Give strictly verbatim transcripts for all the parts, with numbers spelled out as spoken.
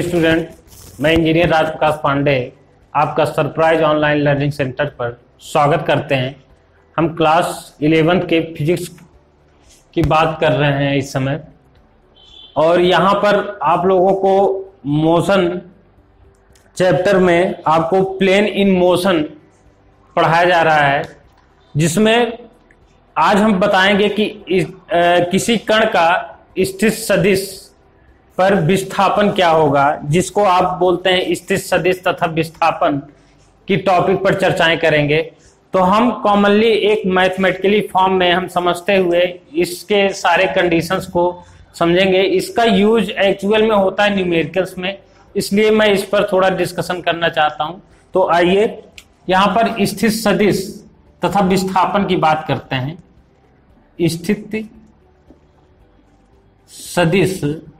Hello student, मैं engineer Rajprakash Pandey आपका surprise online learning centre पर स्वागत करते हैं। हम क्लास इलेवेंथ के फिजिक्स की बात कर रहे हैं इस समय, और यहाँ पर आप लोगों को मोशन चैप्टर में आपको प्लेन इन मोशन पढ़ाया जा रहा है, जिसमें आज हम बताएंगे कि इस, आ, किसी कण का स्थित सदिश पर विस्थापन क्या होगा, जिसको आप बोलते हैं स्थित सदिश तथा विस्थापन की टॉपिक पर चर्चाएं करेंगे। तो हम कॉमनली एक मैथमेटिकली फॉर्म में हम समझते हुए इसके सारे कंडीशंस को समझेंगे। इसका यूज एक्चुअल में होता है न्यूमेरिकल्स में, इसलिए मैं इस पर थोड़ा डिस्कशन करना चाहता हूं। तो आइए यहां पर स्थित सदिश तथा विस्थापन की बात करते हैं। स्थित सदिश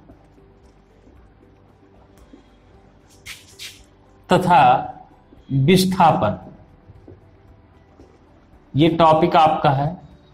तथा विस्थापन, ये टॉपिक आपका है।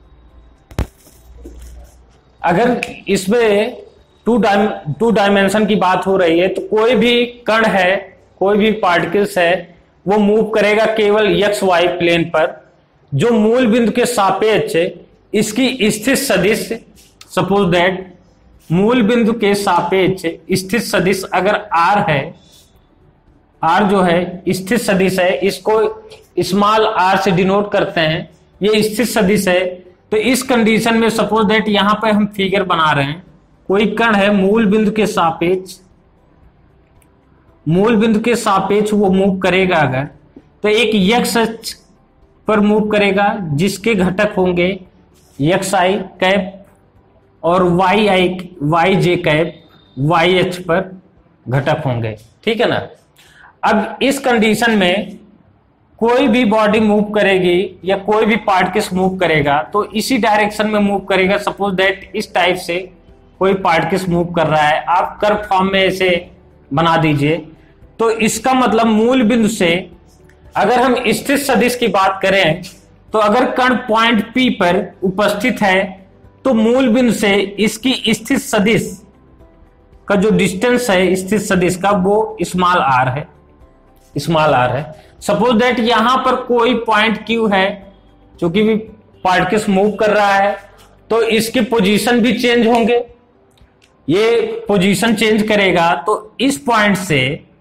अगर इसमें टू डाइम टू डायमेंशन की बात हो रही है तो कोई भी कण है, कोई भी पार्टिकल्स है, वो मूव करेगा केवल एक्स वाई प्लेन पर, जो मूल बिंदु के सापेक्ष इसकी स्थित सदिश, सपोज दैट मूल बिंदु के सापेक्ष स्थित सदिश अगर आर है, आर जो है स्थित सदिश है, इसको स्मॉल आर से डिनोट करते हैं, ये स्थित सदिश है। तो इस कंडीशन में सपोज दैट यहां पर हम फिगर बना रहे हैं, कोई कण है मूल बिंदु के सापेक्ष, मूल बिंदु के सापेक्ष वो मूव करेगा अगर, तो एक एक्स अक्ष पर मूव करेगा जिसके घटक होंगे एक्स आई कैप और Y I Y J cap Y अक्ष पर घटक होंगे, ठीक है ना। अब इस कंडीशन में कोई भी बॉडी मूव करेगी या कोई भी पार्टिकल्स मूव करेगा तो इसी डायरेक्शन में मूव करेगा। सपोज दैट इस टाइप से कोई पार्टिकल्स मूव कर रहा है, आप कर्व फॉर्म में ऐसे बना दीजिए। तो इसका मतलब मूल बिंदु से अगर हम स्थित सदिश की बात करें तो अगर कण पॉइंट पी पर उपस्थित है तो मूल बिंदु से इसकी स्थित सदिश का जो डिस्टेंस है स्थित सदिश का वो स्मॉल आर है, स्मॉल आर है। सपोज दैट यहां पर कोई पॉइंट क्यू है, क्योंकि भी पार्टिकल्स मूव कर रहा है तो इसके पोजीशन भी चेंज होंगे, ये पोजीशन चेंज करेगा। तो इस पॉइंट से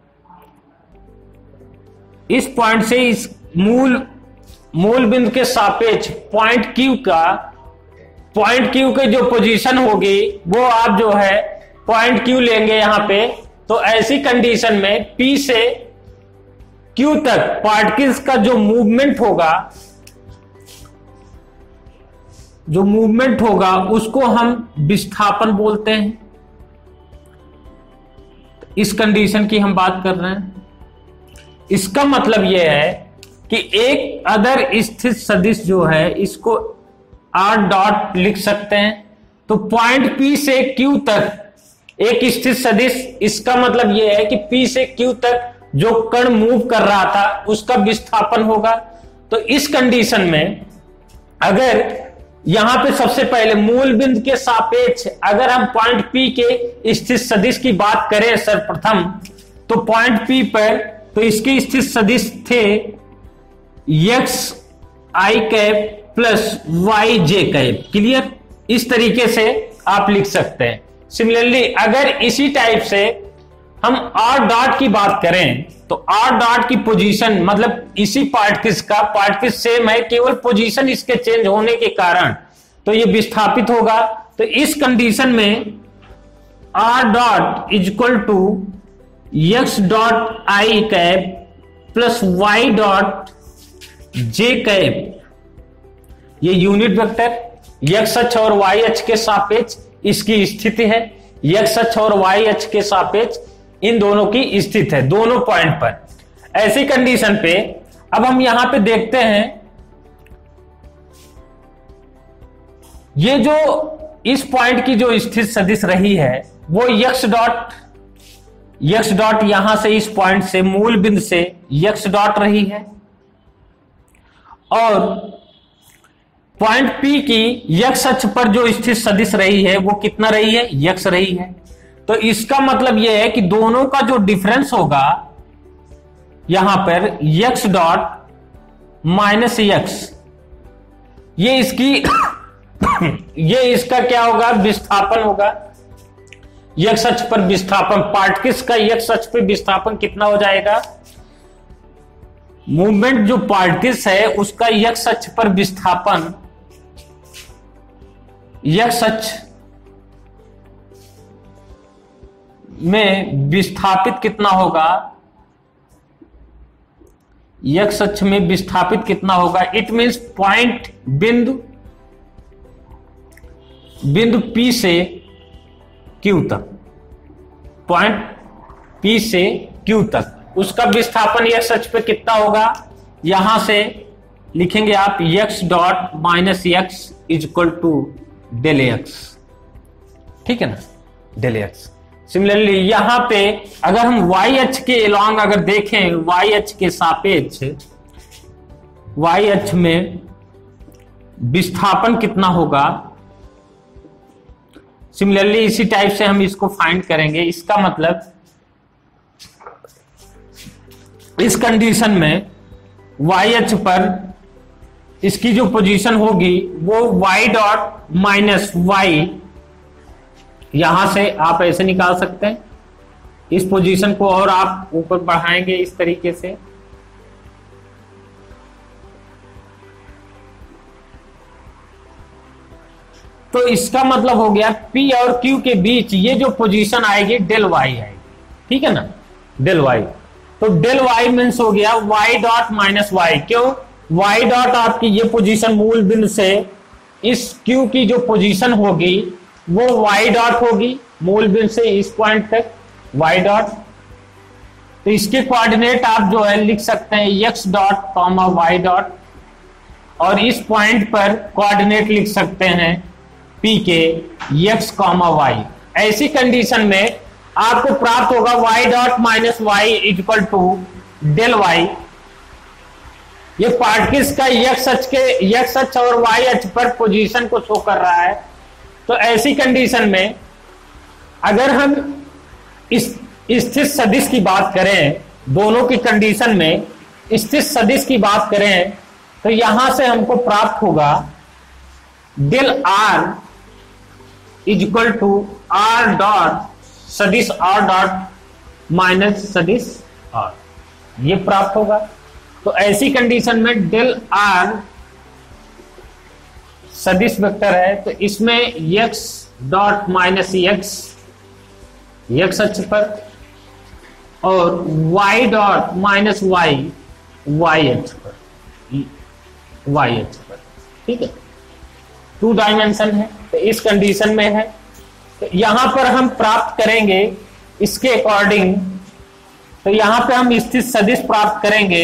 इस पॉइंट से इस मूल मूल बिंदु के सापेक्ष पॉइंट क्यू का पॉइंट क्यू की जो पोजीशन होगी वो आप जो है पॉइंट क्यू लेंगे यहां पे। तो ऐसी कंडीशन में पी से क्यू तक पार्टिकल्स का जो मूवमेंट होगा जो मूवमेंट होगा उसको हम विस्थापन बोलते हैं। इस कंडीशन की हम बात कर रहे हैं। इसका मतलब यह है कि एक अदर स्थित सदिश जो है इसको आर डॉट लिख सकते हैं। तो पॉइंट पी से क्यू तक एक स्थित सदिश, इसका मतलब यह है कि पी से क्यू तक जो कण मूव कर रहा था उसका विस्थापन होगा। तो इस कंडीशन में अगर यहां पे सबसे पहले मूल बिंदु के सापेक्ष अगर हम पॉइंट पी के स्थित सदिश की बात करें सर्वप्रथम, तो पॉइंट पी पर तो इसके स्थित सदिश थे एक्स आई कैप प्लस वाई जे कैप। क्लियर? इस तरीके से आप लिख सकते हैं। सिमिलरली अगर इसी टाइप से हम आर डॉट की बात करें तो आर डॉट की पोजीशन मतलब इसी पार्टिकल्स का पार्टिकल सेम है, केवल पोजीशन इसके चेंज होने के कारण तो ये विस्थापित होगा। तो इस कंडीशन में R dot is equal to X dot I cap plus Y dot J cap, ये यूनिट वेक्टर एक्स अक्ष और वाई अक्ष के सापेक्ष इसकी स्थिति है, एक्स अक्ष और वाई अक्ष के सापेक्ष इन दोनों की स्थिति है दोनों पॉइंट पर। ऐसी कंडीशन पे अब हम यहां पे देखते हैं ये जो इस पॉइंट की जो स्थित सदिश रही है वो एक्स डॉट एक्स डॉट यहां से इस पॉइंट से मूल बिंदु से एक्स डॉट रही है, और पॉइंट पी की एक्स अक्ष पर जो स्थित सदिश रही है वो कितना रही है, एक्स रही है। तो इसका मतलब यह है कि दोनों का जो डिफरेंस होगा यहां पर x डॉट माइनस एक्स, ये इसकी ये इसका क्या होगा, विस्थापन होगा। x अक्ष पर विस्थापन, पार्टिकल्स का x अक्ष पर विस्थापन कितना हो जाएगा, मूवमेंट जो पार्टिकल्स है उसका x अक्ष पर विस्थापन, x अक्ष में विस्थापित कितना होगा, x अक्ष में विस्थापित कितना होगा, इट मींस पॉइंट बिंदु बिंदु P से Q तक, पॉइंट P से Q तक उसका विस्थापन x अक्ष पे कितना होगा, यहां से लिखेंगे आप x dot minus X is equal to del X, ठीक है ना, डेल एक्स। सिमिलरली यहां पे अगर हम y अक्ष के एलॉन्ग अगर देखें, y अक्ष के सापेक्ष y अक्ष में विस्थापन कितना होगा, सिमिलरली इसी टाइप से हम इसको फाइंड करेंगे। इसका मतलब इस कंडीशन में y अक्ष पर इसकी जो पोजीशन होगी वो y डॉट माइनस वाई, यहां से आप ऐसे निकाल सकते हैं, इस पोजीशन को और आप ऊपर बढ़ाएंगे इस तरीके से, तो इसका मतलब हो गया P और Q के बीच ये जो पोजीशन आएगी डेल y आएगी, ठीक है ना, डेल y। तो डेल y मीन्स हो गया y डॉट माइनस वाई, क्यों, y डॉट आपकी ये पोजीशन मूल बिंदु से इस Q की जो पोजीशन होगी वो y डॉट होगी, मूल बिंदु से इस पॉइंट तक y डॉट। तो इसके कोऑर्डिनेट आप जो है लिख सकते हैं x dot comma y dot, और इस पॉइंट पर कोऑर्डिनेट लिख सकते हैं P के x कॉमा y। ऐसी कंडीशन में आपको प्राप्त होगा y dot minus Y equal to del y। ये पार्टिकल्स का x अक्ष के x अक्ष और y अक्ष पर पोजीशन को शो कर रहा है। तो ऐसी कंडीशन में अगर हम इस स्थिर सदिश की बात करें, दोनों की कंडीशन में स्थिर सदिश की बात करें, तो यहां से हमको प्राप्त होगा del r is equal to r dot सदिश r डॉट माइनस सदिश r, ये प्राप्त होगा। तो ऐसी कंडीशन में डेल r सदिश वेक्टर है, तो इसमें x dot minus X x अक्ष पर और y dot minus Y y अक्ष पर, y अक्ष पर, ठीक है, टू डायमेंशन है। तो इस कंडीशन में है, तो यहां पर हम प्राप्त करेंगे इसके अकॉर्डिंग, तो यहां पे हम स्थिर सदिश प्राप्त करेंगे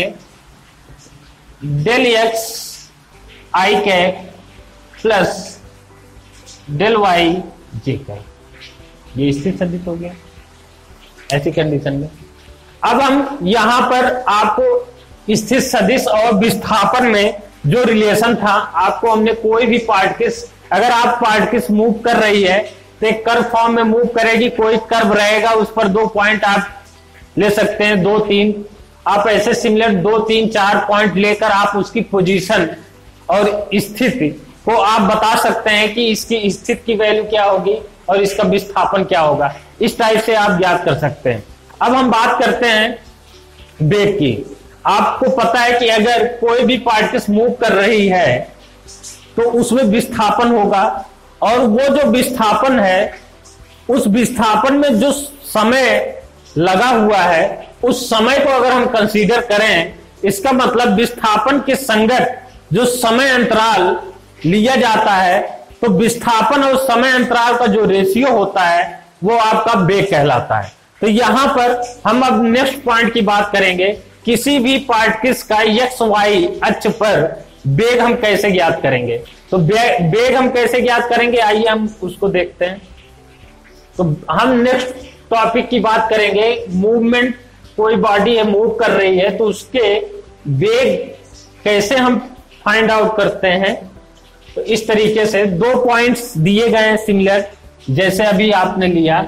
डेल एक्स आई कैप प्लस डेल वाई जे कैप, ये स्थिर सदिश हो गया ऐसी कंडीशन में। अब हम यहां पर आपको स्थिर सदिश और विस्थापन में जो रिलेशन था, आपको हमने कोई भी पार्टिकल्स, अगर आप पार्टिकल्स मूव कर रही है तो एक कर्व फॉर्म में मूव करेगी, कोई कर्व रहेगा उस पर दो पॉइंट आप ले सकते हैं, दो तीन, आप ऐसे सिमिलर दो तीन चार पॉइंट लेकर आप उसकी पोजीशन और स्थिति को आप बता सकते हैं कि इसकी स्थिति की वैल्यू क्या होगी और इसका विस्थापन क्या होगा। इस टाइप से आप ज्ञात कर सकते हैं। अब हम बात करते हैं वेग की। आपको पता है कि अगर कोई भी पार्टिकल्स मूव कर रही है तो उसमें विस्थापन होगा, और वो जो विस्थापन है उस विस्थापन में जो समय लगा हुआ है उस समय को अगर हम कंसीडर करें, इसका मतलब विस्थापन के संगत जो समय अंतराल लिया जाता है, तो विस्थापन और समय अंतराल का जो रेशियो होता है वो आपका वेग कहलाता है। तो यहां पर हम अब नेक्स्ट पॉइंट की बात करेंगे, किसी भी पार्टिकल्स का एक्स वाई अक्ष पर वेग हम कैसे ज्ञात करेंगे। तो वेग हम कैसे ज्ञात करेंगे, आइए हम उसको देखते हैं। तो हम नेक्स्ट टॉपिक की बात करेंगे, मूवमेंट, कोई बॉडी है मूव कर रही है तो उसके वेग कैसे हम फाइंड आउट करते हैं। तो इस तरीके से दो पॉइंट्स दिए गए हैं सिमिलर, जैसे अभी आपने लिया,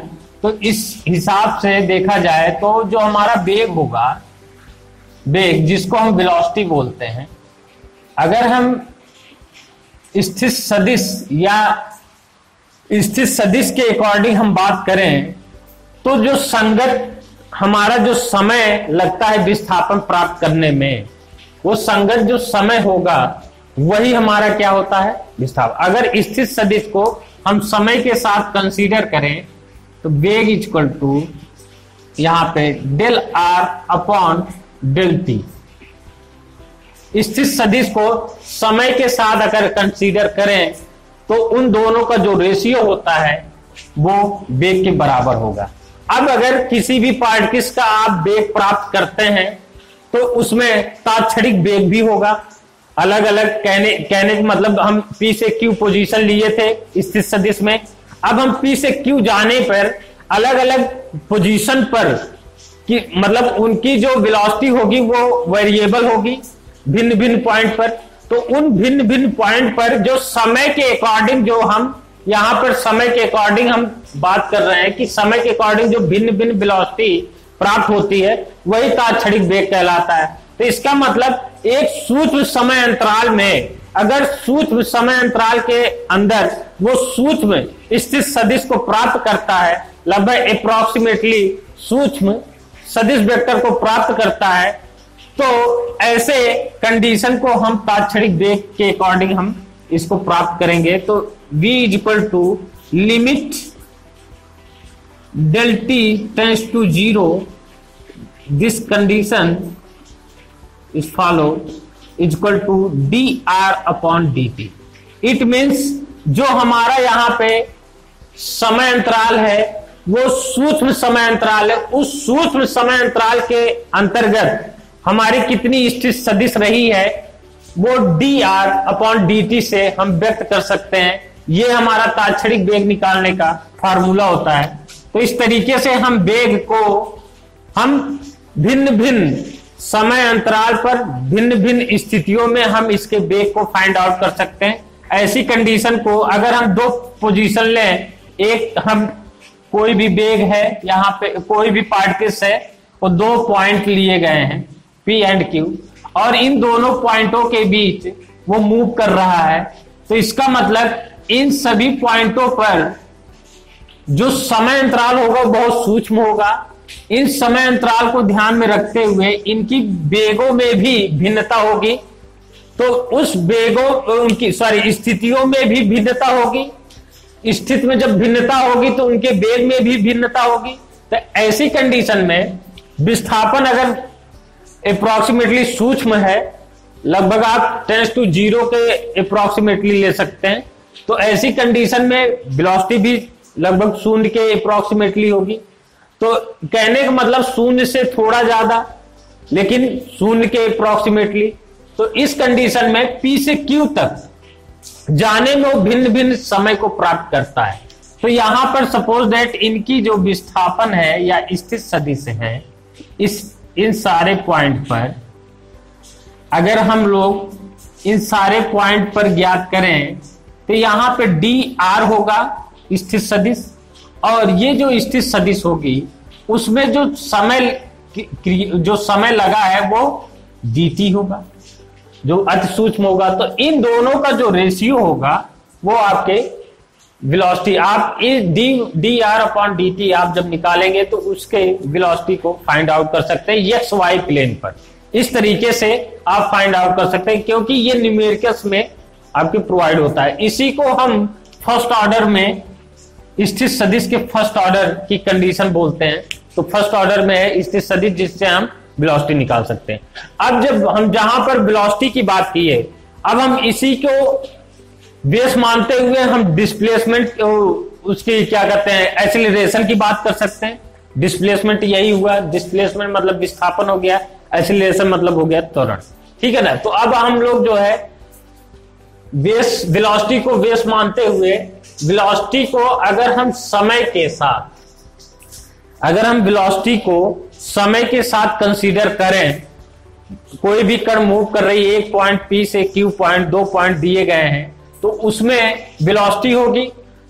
तो इस हिसाब से देखा जाए तो जो हमारा वेग होगा, वेग जिसको हम वेलोसिटी बोलते हैं, अगर हम स्थिर सदिश या स्थिर सदिश के अकॉर्डिंग हम बात करें तो जो संगत हमारा जो समय लगता है विस्थापन प्राप्त करने में, वो संगत जो समय होगा वही हमारा क्या होता है, विस्थापन। अगर स्थिर सदिश को हम समय के साथ कंसीडर करें तो वेग इक्वल टू यहां पे del R upon del T. स्थिर सदिश को समय के साथ अगर कंसीडर करें तो उन दोनों का जो रेशियो होता है वो वेग के बराबर होगा। अब अगर किसी भी पार्टिकल्स का आप वेग प्राप्त करते हैं तो उसमें तात्क्षणिक वेग भी होगा, अलग अलग कहने कहने का मतलब हम पी से क्यू पोजीशन लिए थे स्थिर सदिश में, अब हम पी से क्यू जाने पर अलग अलग पोजीशन पर कि मतलब उनकी जो वेलोसिटी होगी वो वेरिएबल होगी भिन्न भिन्न पॉइंट पर। तो उन भिन्न भिन्न पॉइंट पर जो समय के अकॉर्डिंग जो हम यहां पर समय के अकॉर्डिंग हम बात कर रहे हैं कि समय के अकॉर्डिंग जो भिन्न भिन्न वेलोसिटी प्राप्त होती है वही तात्क्षणिक वेग कहलाता है। तो इसका मतलब एक सूक्ष्म समय अंतराल में, अगर सूक्ष्म समय अंतराल के अंदर वो सूक्ष्म स्थिर सदिश को प्राप्त करता है, लगभग अप्रोक्सीमेटली सूक्ष्म सदिश वेक्टर को प्राप्त करता है, तो ऐसे कंडीशन को हम तात्क्षणिक वेग के अकॉर्डिंग हम इसको प्राप्त करेंगे। तो v is equal to limit del T tends to zero, this condition is follow is equal to D R upon D T. It means जो हमारा यहां पे समय अंतराल है वो सूक्ष्म समय अंतराल है, उस सूक्ष्म समय अंतराल के अंतर्गत हमारी कितनी स्थिर सदिश रही है वो D R upon D T से हम व्यक्त कर सकते हैं। ये हमारा तात्क्षणिक वेग निकालने का फार्मूला होता है। तो इस तरीके से हम वेग को हम भिन्न भिन्न समय अंतराल पर भिन्न भिन्न स्थितियों में हम इसके वेग को फाइंड आउट कर सकते हैं। ऐसी कंडीशन को अगर हम दो पोजीशन लें, एक हम कोई भी वेग है, यहाँ पे कोई भी पार्टिकल्स है, वो दो पॉइंट लिए गए हैं पी एंड क्यू, और इन दोनों पॉइंटों के बीच वो मूव कर रहा है, तो इसका मतलब इन सभी पॉइंटों पर जो समय अंतराल होगा बहुत सूक्ष्म होगा। इन समय अंतराल को ध्यान में रखते हुए इनकी वेगों में भी भिन्नता होगी, तो उस वेगों उनकी सॉरी स्थितियों में भी भिन्नता होगी। स्थिति में जब भिन्नता होगी तो उनके वेग में भी भिन्नता होगी। तो ऐसी कंडीशन में विस्थापन अगर अप्रोक्सीमेटली सूक्ष्म है, लगभग आप टेंस टू जीरो के अप्रोक्सीमेटली ले सकते हैं, तो ऐसी कंडीशन में वेलोसिटी भी लगभग शून्य के अप्रोक्सीमेटली होगी। तो कहने का मतलब शून्य से थोड़ा ज्यादा, लेकिन शून्य के अप्रोक्सीमेटली। तो इस कंडीशन में पी से क्यू तक जाने में वो भिन्न भिन्न समय को प्राप्त करता है। तो यहां पर सपोज दैट इनकी जो विस्थापन है या स्थिर सदिश है, इस इन सारे पॉइंट पर अगर हम लोग इन सारे पॉइंट पर ज्ञात करें तो यहां पे डी आर होगा स्थिर सदिश, और ये जो स्थिर सदिश होगी उसमें जो समय जो समय लगा है वो डी टी होगा, जो अति सूक्ष्म होगा। तो इन दोनों का जो रेशियो होगा वो आपके वेलोसिटी, आप इस D D R upon D T आप जब निकालेंगे तो उसके वेलोसिटी को फाइंड आउट कर सकते हैं एक्स वाई प्लेन पर। इस तरीके से आप फाइंड आउट कर सकते हैं, क्योंकि ये न्यूमेरिकल्स में आपके प्रोवाइड होता है। इसी को हम फर्स्ट ऑर्डर में स्थिर सदिश के फर्स्ट ऑर्डर की कंडीशन बोलते हैं। तो फर्स्ट ऑर्डर में है स्थिर सदिश जिससे हम वेलोसिटी निकाल सकते हैं। अब जब हम जहां पर वेलोसिटी की बात की है, अब हम इसी को बेस मानते हुए हम डिस्प्लेसमेंट उसकी क्या कहते हैं एक्सीलरेशन की बात कर सकते हैं। डिस्प्लेसमेंट यही हुआ, डिस्प्लेसमेंट मतलब विस्थापन हो गया, एक्सीलरेशन मतलब हो गया त्वरण, ठीक है ना। तो अब हम लोग जो है बेस वेलोसिटी को बेस मानते हुए वेलोसिटी को अगर हम समय के साथ अगर हम वेलोसिटी को समय के साथ कंसीडर करें, कोई भी कण मूव कर रही है, एक पॉइंट पी से क्यू पॉइंट, दो पॉइंट दिए गए हैं, तो उसमें वेलोसिटी होगी।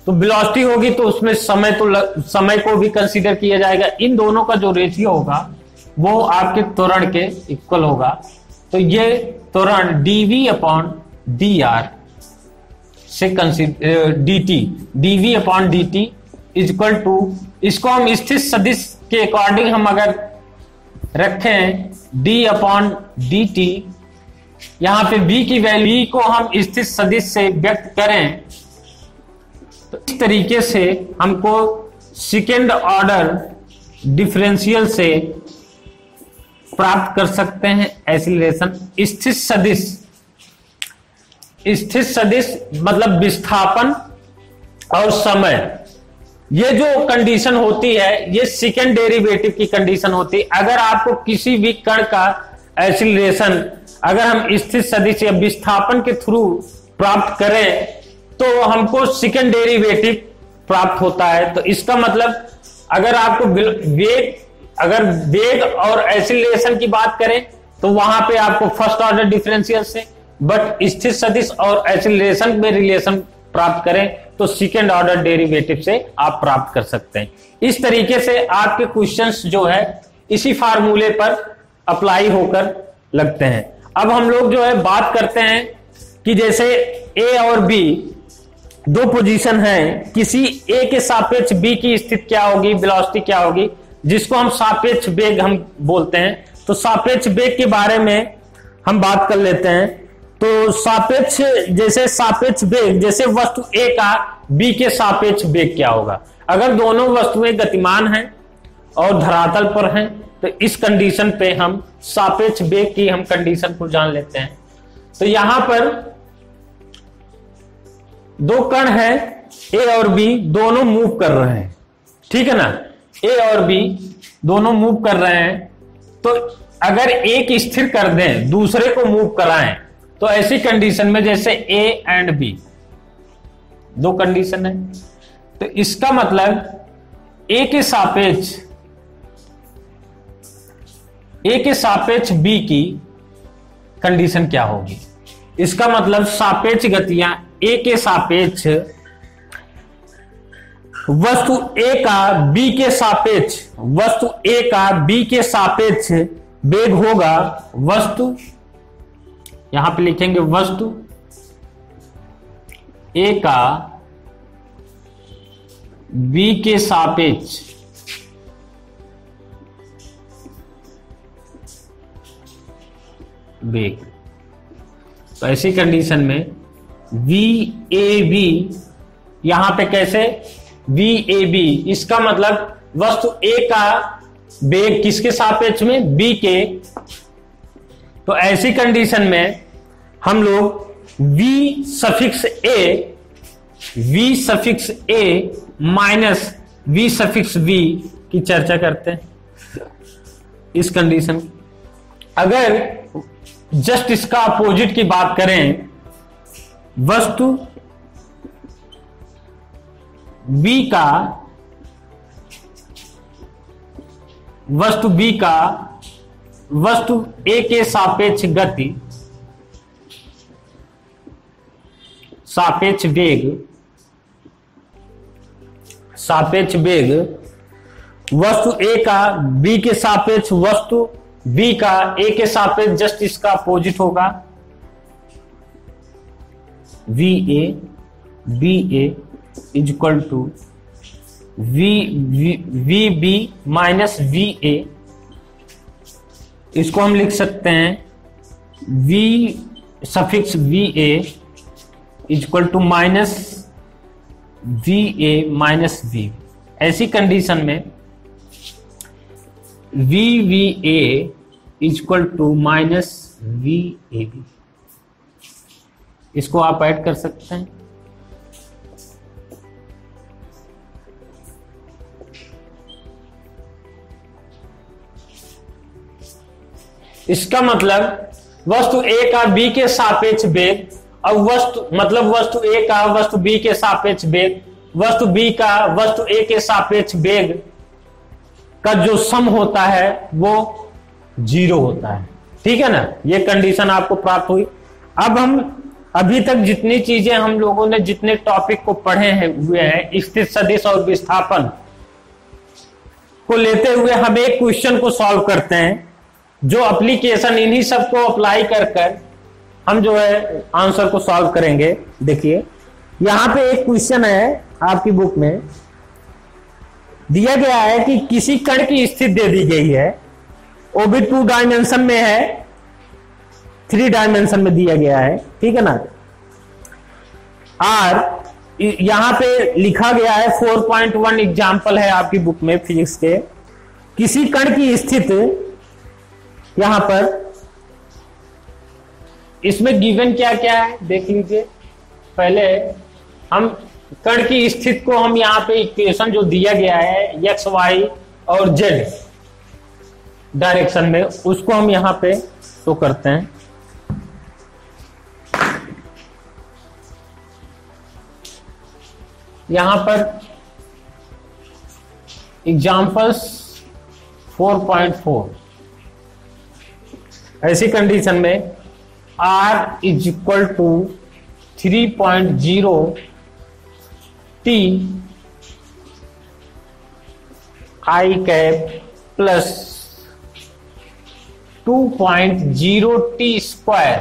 तो वेलोसिटी होगी तो उसमें समय तो लग, समय को भी कंसीडर किया जाएगा। इन दोनों का जो रेशियो होगा वो आपके त्वरण के इक्वल होगा। तो ये त्वरण डीवी अपॉन डी आर से consider D T DV upon D T equal to, इसको हम स्थिर सदिश के अकॉर्डिंग हम अगर रखें डी अपॉन डी टी, यहां पे v की वैल्यू को हम स्थिर सदिश से व्यक्त करें तो इस तरीके से हमको सेकेंड ऑर्डर डिफरेंशियल से प्राप्त कर सकते हैं एक्सीलरेशन। स्थिर सदिश, स्थिर सदिश मतलब विस्थापन और समय, ये जो कंडीशन होती है ये सेकेंड डेरिवेटिव की कंडीशन होती है। अगर आपको किसी भी कण का एक्सीलरेशन अगर हम स्थिर सदिश या विस्थापन के थ्रू प्राप्त करें तो हमको सेकेंड डेरिवेटिव प्राप्त होता है। तो इसका मतलब अगर आपको वेग अगर वेग और एक्सीलरेशन की बात करें तो वहां पे आपको फर्स्ट ऑर्डर डिफरेंशियल से, बट स्थिर सदिश और एक्सीलरेशन में रिलेशन प्राप्त करें तो सेकेंड ऑर्डर डेरिवेटिव से आप प्राप्त कर सकते हैं। इस तरीके से आपके क्वेश्चंस जो है इसी फार्मूले पर अप्लाई होकर लगते हैं। अब हम लोग जो है बात करते हैं कि जैसे ए और बी दो पोजीशन है, किसी ए के सापेक्ष बी की स्थिति क्या होगी, वेलोसिटी क्या होगी, जिसको हम सापेक्ष वेग हम बोलते हैं। तो सापेक्ष वेग के बारे में हम बात कर लेते हैं। तो सापेक्ष जैसे सापेक्ष वेग, जैसे वस्तु ए का बी के सापेक्ष वेग क्या होगा। अगर दोनों वस्तुएं गतिमान हैं और धरातल पर हैं तो इस कंडीशन पे हम सापेक्ष वेग की हम कंडीशन को जान लेते हैं। तो यहां पर दो कण है ए और बी, दोनों मूव कर रहे हैं, ठीक है ना। ए और बी दोनों मूव कर रहे हैं, तो अगर एक स्थिर कर दें दूसरे को मूव कराएं तो ऐसी कंडीशन में जैसे ए एंड बी दो कंडीशन है, तो इसका मतलब ए के सापेक्ष ए के सापेक्ष बी की कंडीशन क्या होगी। इसका मतलब सापेक्ष गतियां ए के सापेक्ष वस्तु ए का बी के सापेक्ष वस्तु ए का बी के सापेक्ष वेग होगा। वस्तु यहां पे लिखेंगे वस्तु ए का बी के सापेक्ष वेग। तो ऐसी कंडीशन में वी ए बी, यहां पे कैसे वी ए बी, इसका मतलब वस्तु ए का वेग किसके सापेक्ष में, बी के। तो ऐसी कंडीशन में हम लोग V suffix A V suffix A minus V suffix V की चर्चा करते हैं। इस कंडीशन अगर जस्ट इसका अपोजिट की बात करें, वस्तु बी का वस्तु बी का वस्तु ए के सापेक्ष गति सापेक्ष वेग सापेक्ष वेग वस्तु ए का बी के सापेक्ष वस्तु बी का ए के सापेक्ष जस्ट इसका अपोजिट होगा। V A B A is equal to V V B minus V A. इसको हम लिख सकते हैं V suffix V A is equal to minus V A minus V. ऐसी कंडीशन में V V A is equal to minus V A B, इसको आप add कर सकते हैं। इसका मतलब वस्तु ए का बी के सापेक्ष वेग और वस्तु मतलब वस्तु ए का वस्तु बी के सापेक्ष वेग, वस्तु बी का वस्तु ए के सापेक्ष वेग का जो सम होता है वो जीरो होता है, ठीक है ना। ये कंडीशन आपको प्राप्त हुई। अब हम अभी तक जितनी चीजें हम लोगों ने जितने टॉपिक को पढ़े हैं हुए हैं स्थिर सदिश और विस्थापन को लेते हुए हम एक क्वेश्चन को सॉल्व करते हैं, जो एप्लीकेशन इन्हीं सब को अप्लाई कर कर हम जो है आंसर को सॉल्व करेंगे। देखिए यहां पे एक क्वेश्चन है आपकी बुक में दिया गया है कि किसी कण की स्थिति दे दी गई है, वो भी टू डायमेंशन में है, थ्री डायमेंशन में दिया गया है, ठीक है ना। और यहां पे लिखा गया है फोर पॉइंट वन एग्जाम्पल है आपकी बुक में फिजिक्स के, किसी कण की स्थिति यहां पर इसमें गिवन क्या क्या है देख लीजिए। पहले हम कण की स्थिति को हम यहां पे इक्वेशन जो दिया गया है एक्स वाई और जेड डायरेक्शन में, उसको हम यहां पे शो करते हैं। यहां पर एग्जाम्पल्स फोर पॉइंट फोर, ऐसी कंडीशन में R is equal to three point zero T I cap plus two point zero T square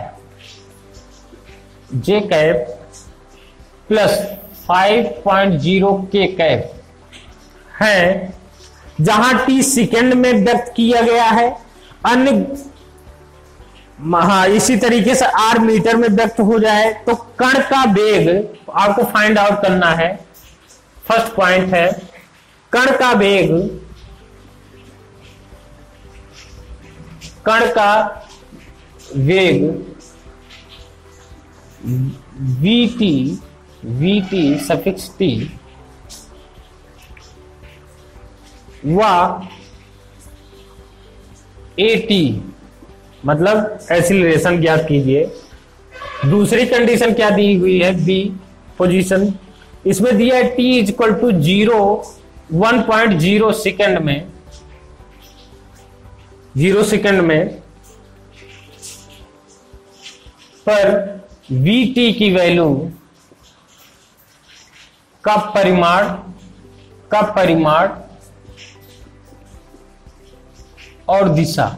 J cap plus five point zero K cap है, जहां टी सेकेंड में व्यक्त किया गया है, अन्य हाँ इसी तरीके से आर मीटर में व्यक्त हो जाए तो कण का वेग आपको फाइंड आउट करना है। फर्स्ट पॉइंट है कण का वेग, कण का वेग V T V T suffix T व ए टी मतलब एक्सीलरेशन ज्ञात कीजिए। दूसरी कंडीशन क्या दी हुई है बी पोजीशन, इसमें दिया है T is equal to zero one point zero second में, जीरो सेकेंड में पर वी टी की वैल्यू का परिमाण का परिमाण और दिशा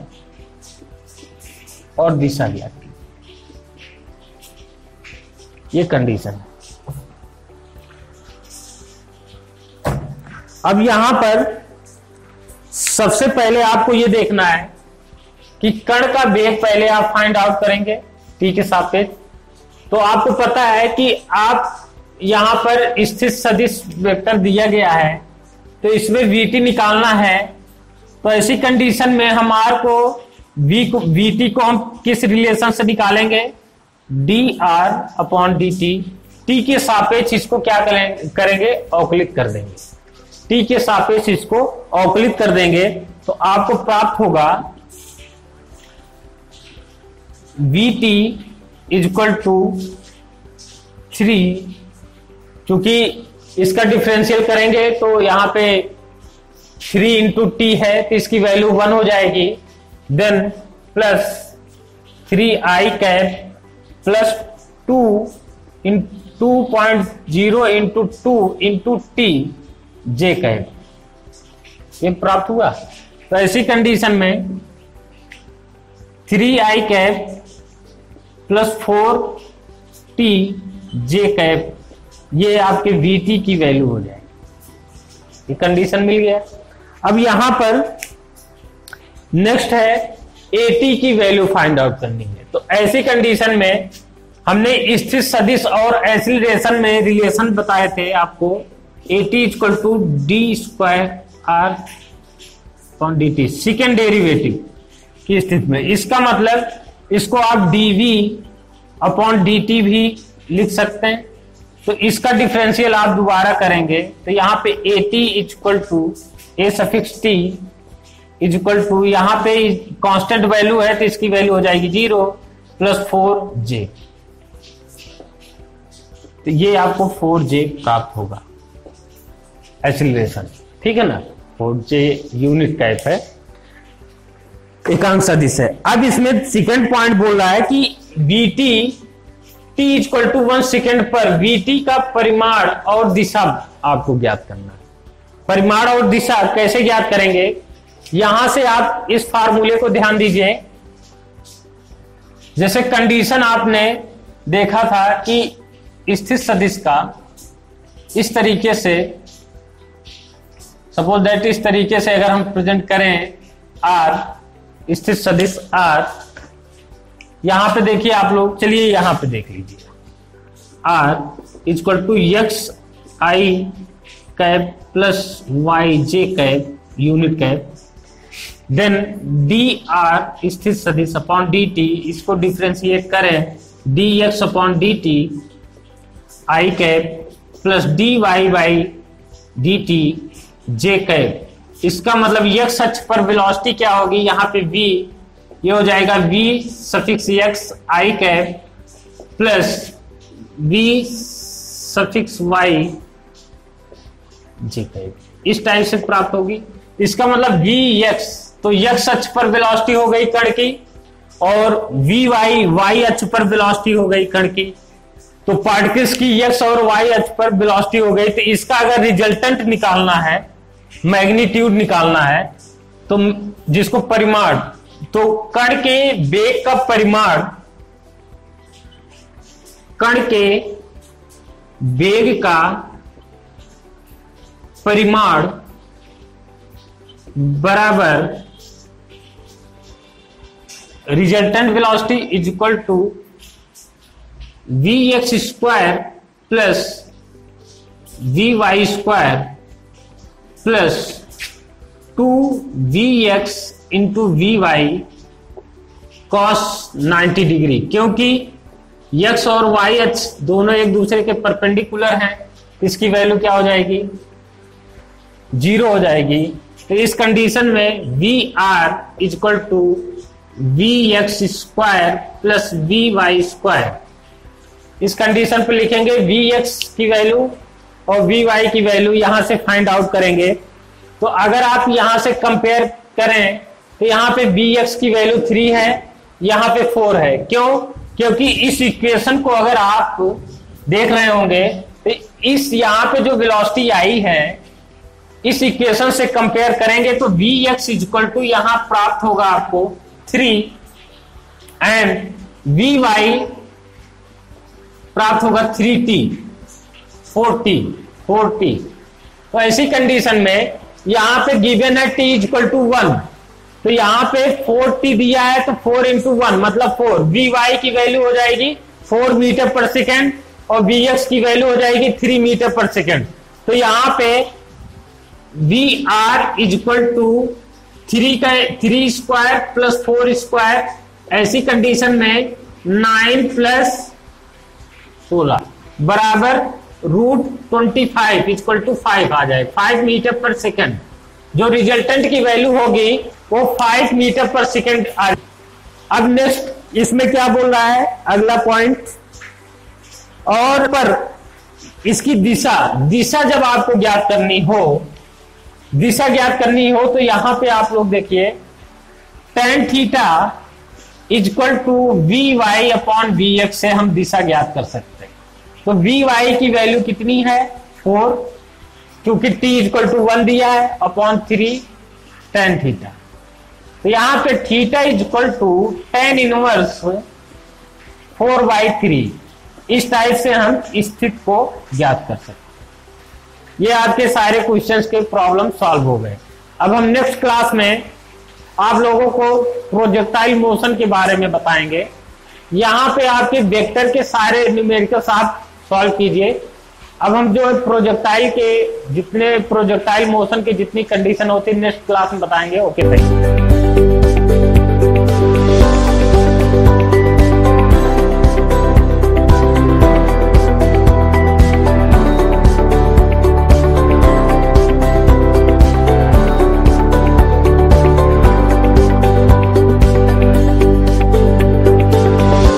और दिशा ज्ञात की, ये कंडीशन है। अब यहां पर सबसे पहले आपको यह देखना है कि कण का वेग पहले आप फाइंड आउट करेंगे टी के सापेक्ष। तो आपको पता है कि आप यहां पर स्थिर सदिश वेक्टर दिया गया है, तो इसमें वीटी निकालना है। तो ऐसी कंडीशन में हम आर को वी को वीटी को हम किस रिलेशन से निकालेंगे, D R upon D T. T के सापेक्ष इसको क्या करेंगे, अवकलित कर देंगे। टी के सापेक्ष इसको अवकलित कर देंगे तो आपको प्राप्त होगा V T is equal to three, चूंकि इसका डिफरेंशियल करेंगे तो यहां पे थ्री इंटू टी है तो इसकी वैल्यू वन हो जाएगी, then plus three I cap plus two in two point zero into two into T J cap, ये प्राप्त हुआ। तो ऐसी कंडीशन में three I cap plus four T J cap, ये आपके वी टी की वैल्यू हो जाएगी। ये कंडीशन मिल गया। अब यहां पर नेक्स्ट है ए टी की वैल्यू फाइंड आउट करनी है। तो ऐसी कंडीशन में हमने स्थिर सदिश और एक्सीलरेशन में रिलेशन बताए थे आपको, A T equal to D square R upon D T, second derivative की स्थिति में। इसका मतलब इसको आप डीवी अपॉन डी टी भी लिख सकते हैं। तो इसका डिफरेंशियल आप दोबारा करेंगे तो यहां पे a T equal to a suffix t is equal to, यहां पे कांस्टेंट वैल्यू है तो इसकी वैल्यू हो जाएगी जीरो प्लस फोर जे, तो ये आपको फोर जे प्राप्त होगा एक्सीलरेशन, ठीक है ना। फोर जे यूनिट टाइप है, एकांक सदिश है। अब इसमें सेकंड पॉइंट बोल रहा है कि v t t equal to one second पर वीटी का परिमाण और दिशा आपको ज्ञात करना है। परिमाण और दिशा कैसे ज्ञात करेंगे, यहां से आप इस फार्मूले को ध्यान दीजिए। जैसे कंडीशन आपने देखा था कि स्थिर सदिश का इस तरीके से, सपोज दैट इस तरीके से अगर हम प्रेजेंट करें आर, स्थिर सदिश आर, यहां पे देखिए आप लोग, चलिए यहां पे देख लीजिए, r equal to x I cap plus Y J cap unit cap, then d r स्थिर सदिश अपॉन डी टी, इसको डिफ्रेंशिएट करें d x upon D t I cap plus d y by d t J cap. इसका मतलब x अक्ष पर velocity क्या होगी, यहां पे v, ये हो जाएगा v सफिक्स एक्स आई cap plus v suffix y जे कैप, इस टाइप से प्राप्त होगी। इसका मतलब v x, तो x अक्ष पर वेलोसिटी हो गई कण की, और v y, y अक्ष पर वेलोसिटी हो गई कण की। तो पार्टिकल्स की x और y अक्ष पर वेलोसिटी हो गई। तो इसका अगर रिजल्टेंट निकालना है, मैग्नीट्यूड निकालना है, तो जिसको परिमाण, तो कण के वेग का परिमाण, कण के वेग का परिमाण बराबर resultant velocity is equal to v x square plus v y square plus two v x into v y cos ninety degree. क्योंकि x और y अक्ष दोनों एक दूसरे के परपेंडिकुलर हैं, इसकी वैल्यू क्या हो जाएगी, जीरो हो जाएगी। तो इस कंडीशन में v r equal to v x square plus v y square, इस कंडीशन पे लिखेंगे वी एक्स की वैल्यू और वी वाई की वैल्यू यहां से फाइंड आउट करेंगे। तो अगर आप यहां से कंपेयर करें तो यहां पे वी एक्स की वैल्यू थ्री है, यहां पे फोर है। क्यों? क्योंकि इस इक्वेशन को अगर आप देख रहे होंगे तो इस यहां पे जो वेलोसिटी आई है, इस इक्वेशन से कंपेयर करेंगे तो वी एक्स इक्वल टू यहां प्राप्त होगा आपको थ्री एंड वी वाई प्राप्त होगा three t, four t, four t. तो ऐसी कंडीशन में यहां पे गिवन है टी इक्वल टू वन, तो यहां पे फोर टी दिया है, तो फोर इंटू वन मतलब फोर, वी वाई की वैल्यू हो जाएगी फोर मीटर पर सेकेंड और वी एक्स की वैल्यू हो जाएगी थ्री मीटर पर सेकेंड। तो यहां पे v r is equal to three का three square plus four square, ऐसी कंडीशन में नाइन प्लस सोलह बराबर root twenty five equal to five आ जाए, फाइव मीटर पर सेकेंड। जो रिजल्टेंट की वैल्यू होगी वो फाइव मीटर पर सेकेंड आ जाए। अब नेक्स्ट इसमें क्या बोल रहा है, अगला पॉइंट, और पर इसकी दिशा, दिशा जब आपको ज्ञात करनी हो, दिशा ज्ञात करनी हो तो यहां पे आप लोग देखिए tan theta equal to v y upon v x से हम दिशा ज्ञात कर सकते हैं। तो वी वाई की वैल्यू कितनी है, फोर, क्योंकि टी इक्वल टू वन दिया है, अपॉन थ्री टेन थीटा। तो यहां पे theta equal to tan inverse four by three, इस टाइप से हम स्थिति को ज्ञात कर सकते हैं। ये आपके सारे क्वेश्चंस के प्रॉब्लम सॉल्व हो गए। अब हम नेक्स्ट क्लास में आप लोगों को प्रोजेक्टाइल मोशन के बारे में बताएंगे। यहां पे आपके वेक्टर के सारे न्यूमेरिकल्स आप सॉल्व कीजिए। अब हम जो प्रोजेक्टाइल के जितने प्रोजेक्टाइल मोशन के जितनी कंडीशन होती है नेक्स्ट क्लास में बताएंगे। Okay thank you.